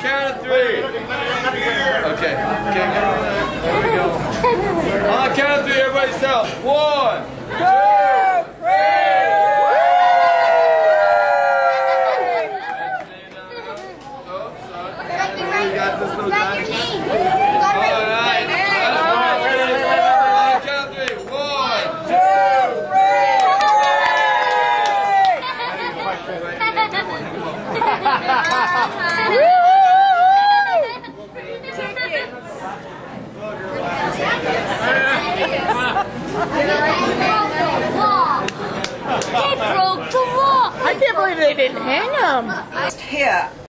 count of three. Okay. There we go. On the count of three, everybody stop. 1, 2, 3. Oh, sorry. You got this little guy. They broke the wall. I can't believe they didn't hang them. Here.